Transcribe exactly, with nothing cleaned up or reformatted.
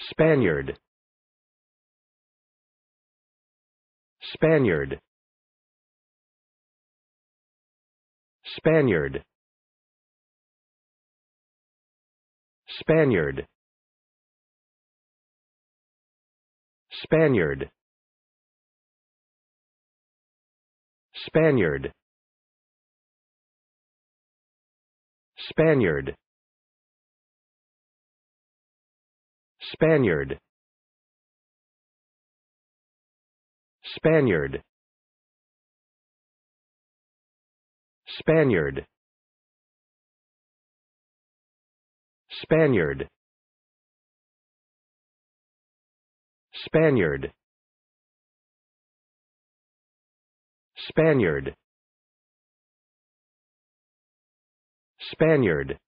Spaniard. Spaniard. Spaniard. Spaniard. Spaniard. Spaniard. Spaniard. Spaniard. Spaniard. Spaniard. Spaniard. Spaniard. Spaniard. Spaniard.